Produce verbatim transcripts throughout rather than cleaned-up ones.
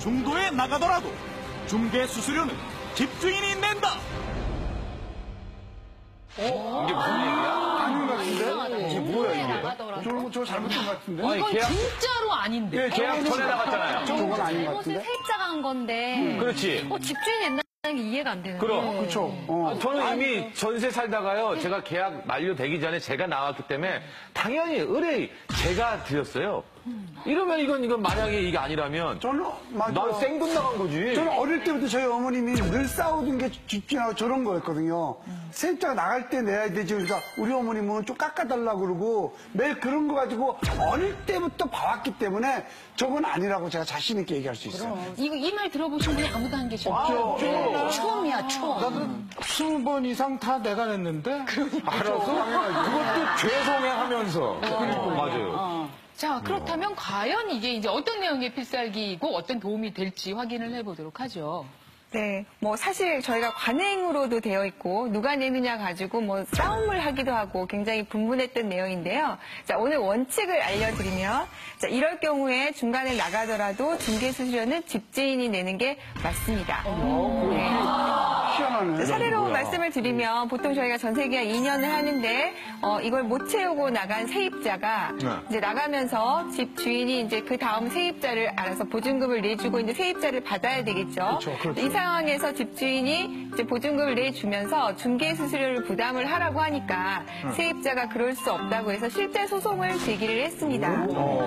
중도에 나가더라도 중개 수수료는 집주인이 낸다. 어? 이게 무슨 얘기야? 아닌 것 같은데? 이게 뭐야, 이게? 저거, 저거 잘못된 것 같은데? 이건 계약- 진짜로 아닌데. 예, 계약 전에 나갔잖아요. 저건 아닌 것 잘못은 같은데? 세입자가 한 건데. 음, 그렇지. 어, 집주인이 낸다는 게 이해가 안 되는데. 그럼. 그렇죠. 어. 아, 저는 이미 전세 살다가요. 제가 계약 만료되기 전에 제가 나왔기 때문에 당연히 의뢰 제가 드렸어요. 이러면 이건 이건 만약에 이게 아니라면 저는, 맞아. 난 생돈 나간 거지. 저는 어릴 때부터 저희 어머님이 늘 싸우던 게 집주인하고 저런 거였거든요. 세입자가 나갈 때 내야 되지. 그러니까 우리 어머님은 좀 깎아달라고 그러고 매일 그런 거 가지고 어릴 때부터 봐왔기 때문에 저건 아니라고 제가 자신 있게 얘기할 수 있어요. 이거 이 말 들어보신 분이 아무도 안 계셔. 없죠. 네. 처음이야, 처음. 나도 스무 번 이상 다 내가 냈는데. 알아서 그것도 죄송해 하면서. 맞아요. 자, 그렇다면 과연 이게 이제 어떤 내용의 필살기이고 어떤 도움이 될지 확인을 해보도록 하죠. 네, 뭐 사실 저희가 관행으로도 되어 있고 누가 내느냐 가지고 뭐 싸움을 하기도 하고 굉장히 분분했던 내용인데요. 자, 오늘 원칙을 알려드리면 자, 이럴 경우에 중간에 나가더라도 중개수수료는 집주인이 내는 게 맞습니다. 네. 희한하네. 사례로 말씀을 드리면 보통 저희가 전세계약 이 년을 하는데 어, 이걸 못 채우고 나간 세입자가 네. 이제 나가면서 집 주인이 이제 그 다음 세입자를 알아서 보증금을 내주고 이제 세입자를 받아야 되겠죠. 그렇죠, 그렇죠. 이 상황에서 집주인이 이제 보증금을 내주면서 중개 수수료를 부담을 하라고 하니까 세입자가 그럴 수 없다고 해서 실제 소송을 제기를 했습니다.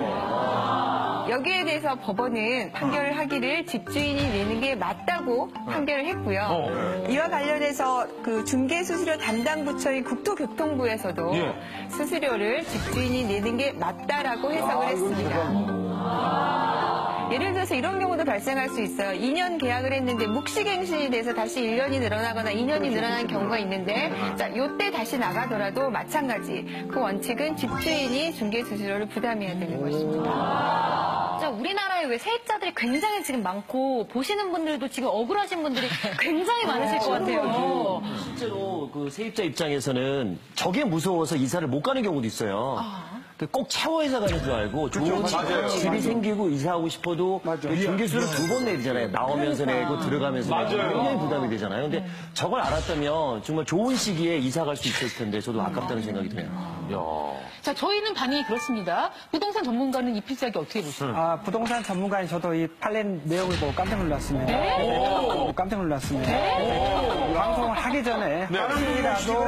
여기에 대해서 법원은 판결을 하기를 집주인이 내는 게 맞다고 판결을 했고요. 이와 관련해서 그 중개수수료 담당 부처인 국토교통부에서도 예. 수수료를 집주인이 내는 게 맞다라고 해석을 했습니다. 예를 들어서 이런 경우도 발생할 수 있어요. 이 년 계약을 했는데 묵시갱신이 돼서 다시 일 년이 늘어나거나 이 년이 늘어나는 경우가 있는데 자, 요때 다시 나가더라도 마찬가지. 그 원칙은 집주인이 중개수수료를 부담해야 되는 것입니다. 자, 우리나라에 왜 세입자들이 굉장히 지금 많고 보시는 분들도 지금 억울하신 분들이 굉장히 많으실 것 같아요. 실제로 그 세입자 입장에서는 저게 무서워서 이사를 못 가는 경우도 있어요. 꼭 채워서 가는 줄 알고 좋은 맞아요. 집이 생기고 이사하고 싶어도 맞아. 그 중개수를 두 번 내야 되잖아요. 나오면서 내고 들어가면서 내고 맞아요. 굉장히 부담이 되잖아요. 근데 저걸 알았다면 정말 좋은 시기에 이사 갈 수 있었을 텐데 저도 아깝다는 생각이 드네요. 자, 저희는 반응이 그렇습니다. 부동산 전문가는 이 필살기 어떻게 보세요? 아, 부동산 전문가인 저도 이 판례 내용을 보고 깜짝 놀랐습니다. 오, 깜짝 놀랐습니다. 방송을 하기 전에 혹시라도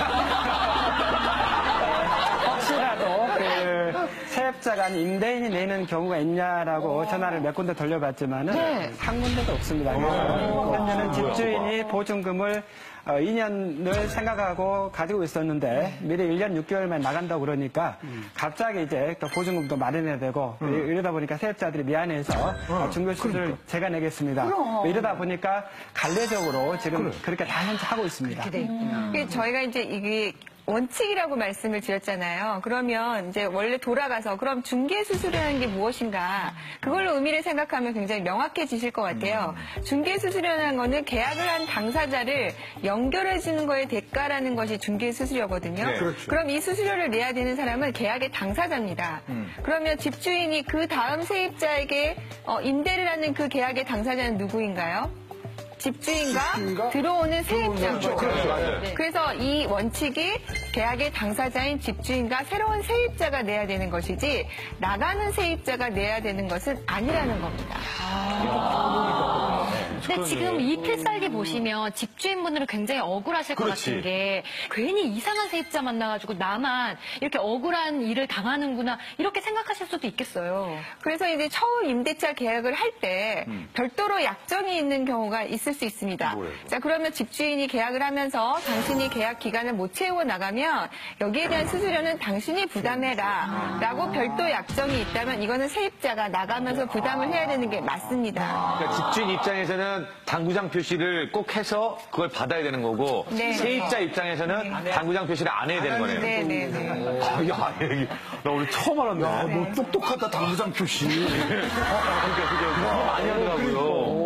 혹시라도 그 세입자가 아닌 임대인이 내는 경우가 있냐라고 전화를 몇 군데 돌려봤지만은 한 군데도 없습니다. 그래서 현재는 집주인이 보증금을 어, 이 년을 생각하고 가지고 있었는데 미리 일 년 육 개월만 나간다고 그러니까 갑자기 이제 또 보증금도 마련해야 되고 이러다 보니까 세입자들이 미안해서 어, 중개수수료를 제가 내겠습니다. 이러다 보니까 간례적으로 지금 그렇게 다 현재 하고 있습니다. 이게 저희가 이제 이게 원칙이라고 말씀을 드렸잖아요. 그러면 이제 원래 돌아가서 그럼 중개 수수료라는 게 무엇인가? 그걸로 의미를 생각하면 굉장히 명확해지실 것 같아요. 중개 수수료라는 거는 계약을 한 당사자를 연결해 주는 거에 대가라는 것이 중개 수수료거든요. 네, 그렇죠. 그럼 이 수수료를 내야 되는 사람은 계약의 당사자입니다. 그러면 집주인이 그 다음 세입자에게 어, 임대를 하는 그 계약의 당사자는 누구인가요? 집주인과 집주인과 들어오는 세입자인 그렇죠. 거죠. 그렇죠. 맞아요. 네. 그래서 이 원칙이 계약의 당사자인 집주인과 새로운 세입자가 내야 되는 것이지 나가는 세입자가 내야 되는 것은 아니라는 겁니다. 근데 지금 이 필살기 보시면 집주인분들은 굉장히 억울하실 것 그렇지. 같은 게 괜히 이상한 세입자 만나가지고 나만 이렇게 억울한 일을 당하는구나 이렇게 생각하실 수도 있겠어요. 그래서 이제 처음 임대차 계약을 할 때 별도로 약정이 있는 경우가 있을 수 있습니다. 뭐예요? 자, 그러면 집주인이 계약을 하면서 당신이 계약 기간을 못 채우고 나가면 여기에 대한 수수료는 당신이 부담해라 라고 별도 약정이 있다면 이거는 세입자가 나가면서 부담을 해야 되는 게 맞습니다. 그러니까 집주인 입장에서는 당구장 표시를 꼭 해서 그걸 받아야 되는 거고 네. 세입자 입장에서는 당구장 표시를 안 해야 되는 거네요. 네네네. 아, 야, 얘기, 나 오늘 처음 알았네. 야, 너 똑똑하다, 당구장 표시. 그러니까 그게 그거 많이 하더라고요.